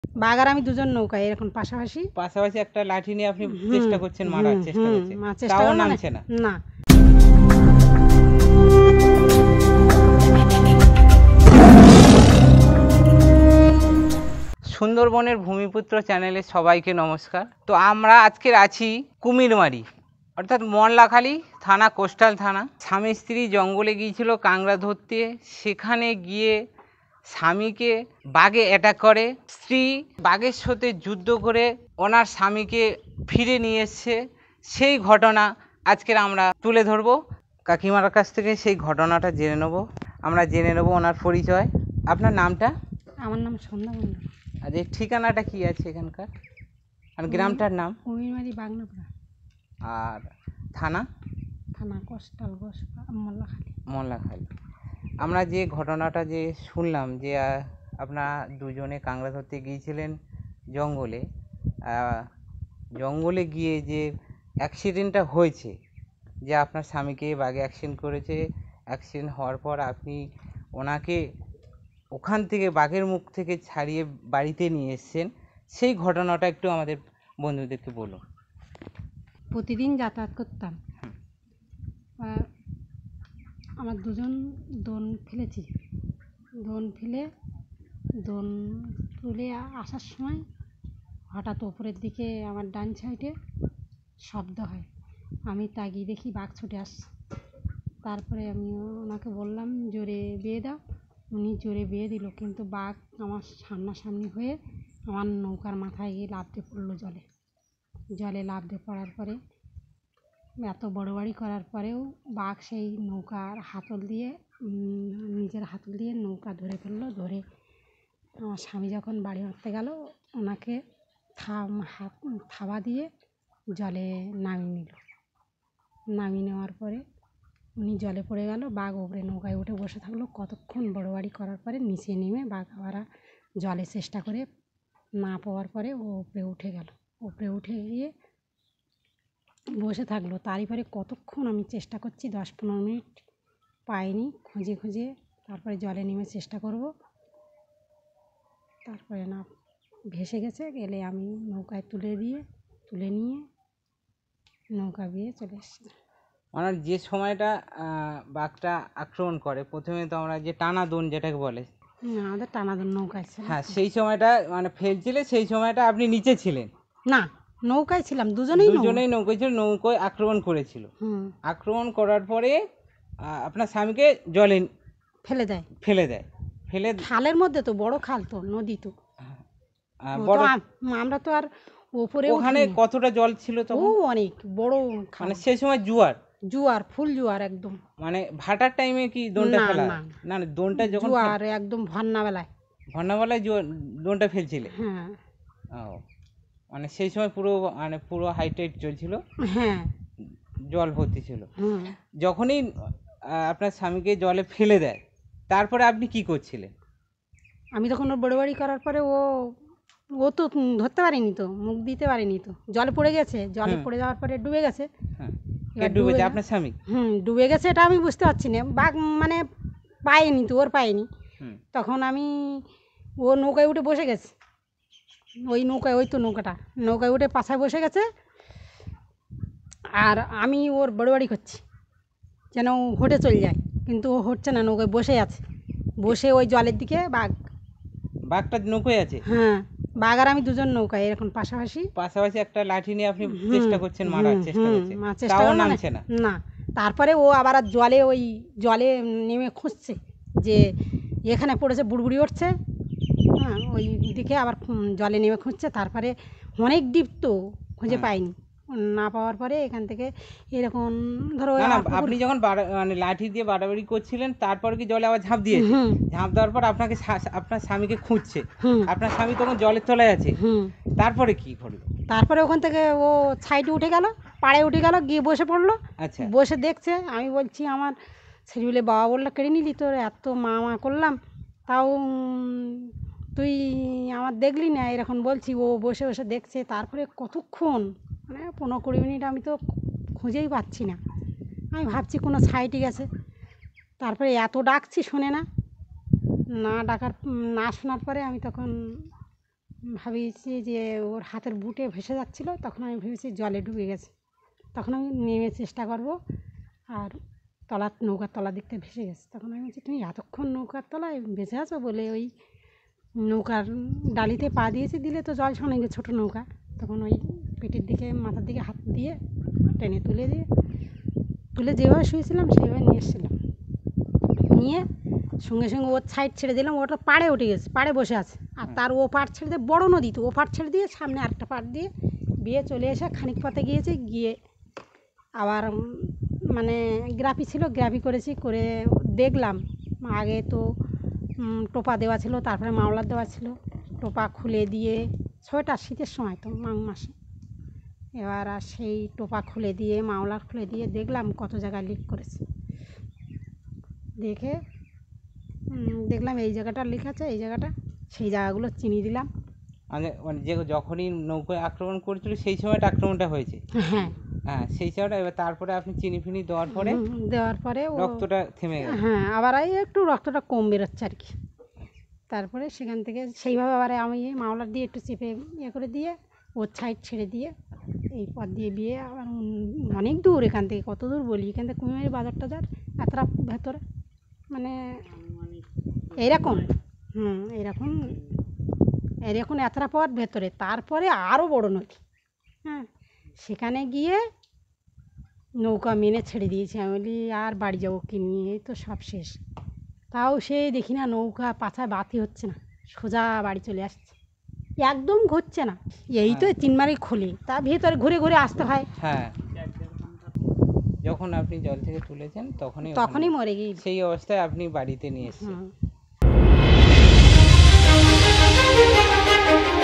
বাঘ আর আমি দুজন নৌকায় এরকম পাশাপাশি পাশাপাশি একটা লাঠি নিয়ে আপনি চেষ্টা করছেন, মারার চেষ্টা করছেন, চেষ্টা তাও করবো মানে নামছে না। না। সুন্দরবনের ভূমিপুত্র চ্যানেলে সবাইকে নমস্কার। তো আমরা আজকের আছি কুমিরমারি, অর্থাৎ মনলাখালী থানা, কোস্টাল থানা। স্বামী স্ত্রী জঙ্গলে গিয়েছিল কাংড়া ধরতে। সেখানে গিয়ে স্বামীকে বাঘে অ্যাটাক করে। স্ত্রী বাঘের সাথে যুদ্ধ করে ওনার স্বামীকে ফিরে নিয়ে এসছে। সেই ঘটনা আজকের আমরা তুলে ধরবো। কাকিমার কাছ থেকে সেই ঘটনাটা জেনে নেব। আমরা জেনে নেব ওনার পরিচয়। আপনার নামটা? আমার নাম সন্ধ্যা মণ্ডল। আর এই ঠিকানাটা কি আছে এখানকার, আর গ্রামটার নাম? কুমিরমারি বাগনাপাড়া। আর থানা? থানা কোস্টাল মোল্লাখালী। মোল্লাখালী। আমরা যে ঘটনাটা যে শুনলাম যে আপনারা দুজনে কাংড়া ধরতে গিয়েছিলেন জঙ্গলে, জঙ্গলে গিয়ে যে অ্যাক্সিডেন্টটা হয়েছে, যে আপনার স্বামীকে বাঘে অ্যাক্সিডেন্ট করেছে, অ্যাক্সিডেন্ট হওয়ার পর আপনি ওনাকে ওখান থেকে বাঘের মুখ থেকে ছাড়িয়ে বাড়িতে নিয়ে এসছেন, সেই ঘটনাটা একটু আমাদের বন্ধুদেরকে বলুন। প্রতিদিন যাতায়াত করতাম। আমার দুজন দোন ফেলেছি। দোন ফেলে দোন তুলে আসার সময় হঠাৎ ওপরের দিকে আমার ডান সাইডে শব্দ হয়। আমি তাকিয়ে দেখি বাঘ ছুটে আসছে। তারপরে আমি ওনাকে বললাম জোরে বেয়ে দাও। উনি জোরে বেয়ে দিল, কিন্তু বাঘ আমার সামনাসামনি হয়ে আমার নৌকার মাথায় গিয়ে লাফ দিয়ে পড়লো জলে লাফ দিয়ে পড়ার পরে এত বড় বাড়ি করার পরেও বাঘ সেই নৌকার হাতল দিয়ে নিজের হাতল দিয়ে নৌকা ধরে ফেললো। ধরে আমার স্বামী যখন বাড়ি মারতে গেল, ওনাকে থাবা দিয়ে জলে নামিয়ে নেওয়ার পরে উনি জলে পড়ে গেল। বাঘ ওপরে নৌকায় উঠে বসে থাকলো। কতক্ষণ বড় বাড়ি করার পরে নিচে নেমে বাঘ আবার জলে চেষ্টা করে না পাওয়ার পরে ও উপরে উঠে গেল। উপরে উঠে গিয়ে বসে থাকলো। তারই পরে কতক্ষণ আমি চেষ্টা করছি, 10-15 মিনিট পাইনি। খুঁজে খুঁজে তারপরে জলে নেমে চেষ্টা করব, তারপরে না ভেসে গেলে আমি নৌকায় তুলে নিয়ে নৌকা দিয়ে চলে এসেছি। মানে যে সময়টা বাঘটা আক্রমণ করে, প্রথমে তো আমরা যে টানা দোন যেটাকে বলে, আমাদের টানাদোন নৌকায় ছিল। হ্যাঁ, সেই সময়টা মানে ফেলছিলে, সেই সময়টা আপনি নিচে ছিলেন না, নৌকায় ছিলাম। দুজনেই নৌকায় ছিল, নৌকায় আক্রমণ করেছিল। আক্রমণ করার পরে আপনার স্বামীকে জলে ফেলে দেয়। খালের মধ্যে, তো বড় খাল, তো নদী, তো আমরা তো আর ওপরে ওখানে কতটা জল ছিল তো? অনেক বড় খাল। মানে সেই সময় ফুল জোয়ার একদম। মানে ভাটার টাইমে কি দোনটা ফেলা? না, দোনটা যখন জোয়ার একদম ভন্নাবেলায় দোনটা ফেলছিলে? হ্যাঁ। ও, মানে সেই সময় পুরো হাই টাইড চলছিল। হ্যাঁ, জল ভর্তি ছিল। যখনই আপনার স্বামীকে জলে ফেলে দেয়, তারপরে আপনি কি করছিলেন? আমি তখন ওর বড় বাড়ি করার পরে ও তো ধরতে পারেনি, তো মুখ দিতে পারেনি, তো জলে পড়ে গেছে। জলে পড়ে যাওয়ার পরে ডুবে গেছে। ডুবেছে আপনার স্বামী? ডুবে গেছে, এটা আমি বুঝতে পারছি না। বাঘ মানে পায়নি, তো ওর পায়নি। তখন ও নৌকায় উঠে বসে গেছে। ওই তো নৌকায় উঠে পাছায় বসে গেছে। আর আমি ওর বড় বাড়ি করছি যেন হটে চলে যায়, কিন্তু ও হটছে না, নৌকায় বসে আছে। বসে ওই জলের দিকে বাঘটা নৌকায় আছে? হ্যাঁ, বাঘ আর আমি দুজন নৌকায় এরকম পাশাপাশি একটা লাঠি নিয়ে আপনি চেষ্টা করছেন, মারার চেষ্টা করছেন, তাও নামছে না। তারপরে ও আবার জলে নেমে খুঁজছে যে এখানে পড়েছে, বুড়বুড়ি উঠছে। হ্যাঁ, ওই দিকে আবার জলে নেমে খুঁজছে। তারপরে অনেক ডিপ, তো খুঁজে পাইনি। না পাওয়ার পরে এখান থেকে এরকম ধরো, আপনি যখন মানে লাঠি দিয়ে বাড়াবাড়ি করছিলেন, তারপর কি জলে আবার ঝাঁপ দেওয়ার পর আপনার স্বামীকে খুঁজছে, আপনার স্বামী তখন জলের তলায় আছে। তারপরে কি ঘটলো? তারপরে ওখান থেকে ও সাইডে উঠে গেল, পাড়ে উঠে গেল, গিয়ে বসে পড়লো। আচ্ছা, বসে দেখছে। আমি বলছি, আমার ছেলে বলে, বাবা বললো কেড়ে নিলি, তোর এত মা করলাম, তাও তুই আমার দেখলি না, এরকম বলছি। ও বসে বসে দেখছে। তারপরে কতক্ষণ, মানে 15-20 মিনিট আমি তো খুঁজেই পাচ্ছি না। আমি ভাবছি কোনো সাইডে গেছে। তারপরে এত ডাকছি, শোনে না। না শোনার পরে আমি তখন ভাবিয়েছি যে ওর হাতের বুটে ভেসে যাচ্ছিল, তখন আমি ভেবেছি জলে ডুবে গেছে। তখন আমি নেমে চেষ্টা করব, আর নৌকার তলার দিকটা ভেসে গেছে। তখন আমি বলছি, তুমি এতক্ষণ নৌকার তলায় বেঁচে আছো বলে ওই নৌকার ডালিতে পা দিয়েছি, দিলে তো জল শোনে গেছে ছোটো নৌকা। তখন ওই পেটের দিকে মাথার দিকে হাত দিয়ে টেনে তুলে যেভাবে শুয়েছিলাম সেইভাবে নিয়ে এসেছিলাম। নিয়ে সঙ্গে সঙ্গে ওর সাইড ছেড়ে দিলাম, ওটা পাড়ে উঠে গেছে, পাড়ে বসে আছে। আর তার ও পাড় ছেড়ে দিয়ে বড় নদী, তো ও পাড় ছেড়ে দিয়ে সামনে আরেকটা পাড় দিয়ে বিয়ে চলে এসে খানিক পথে গিয়েছে, গিয়ে আবার মানে গ্রাফি ছিল, গ্রাফি করেছি, করে দেখলাম আগে তো টোপা দেওয়া ছিল, তারপরে মাওলার দেওয়া ছিল। টোপা খুলে দিয়ে, সোয়েটার শীতের সময় তো মাঘ মাসে, এবার আর সেই টোপা খুলে দিয়ে মাওলার খুলে দিয়ে দেখলাম কত জায়গায় লিক করেছে। দেখে দেখলাম এই জায়গাটা লিক আছে, এই জায়গাটা, সেই জায়গাগুলো চিনিয়ে দিলাম। মানে যে যখনই নৌকায় আক্রমণ করেছিল সেই সময়টা আক্রমণটা হয়েছে। হ্যাঁ হ্যাঁ, সেই সময়টা। এবার তারপরে আপনি চিনি ফিনি দেওয়ার পরে রক্তটা থেমে গেল। হ্যাঁ, আবার এই একটু রক্তটা কম বেরোচ্ছে আর কি। তারপরে সেখান থেকে সেইভাবে আবার আমি মাওলার দিয়ে একটু চেপে করে দিয়ে ওর সাইড ছেড়ে দিয়ে এই পথ দিয়ে বিয়ে আবার অনেক দূর এখান থেকে, কত দূর বলি, এখান থেকে কুমিরমারি বাজার টাজার এতটা ভেতরে, মানে এইরকম এইরকম এতটা পথ ভেতরে। তারপরে আরও বড় নদী, হ্যাঁ, সেখানে গিয়ে নৌকা মেনে ছেড়ে দিয়েছি। আমি বলি আর বাড়ি যাবো কি নিয়ে, এই তো সব শেষ। তাও সে দেখি না নৌকা পাছায় বাতি হচ্ছে না, সোজা বাড়ি চলে আসছে, একদম ঘুরছে না। এই তো চিনমারি খোলে, তা ভেতরে ঘুরে ঘুরে আসতে হয়। হ্যাঁ, যখন আপনি জল থেকে তুলেছেন তখনই মরে গিয়ে সেই অবস্থায় আপনি বাড়িতে নিয়ে এসেছেন।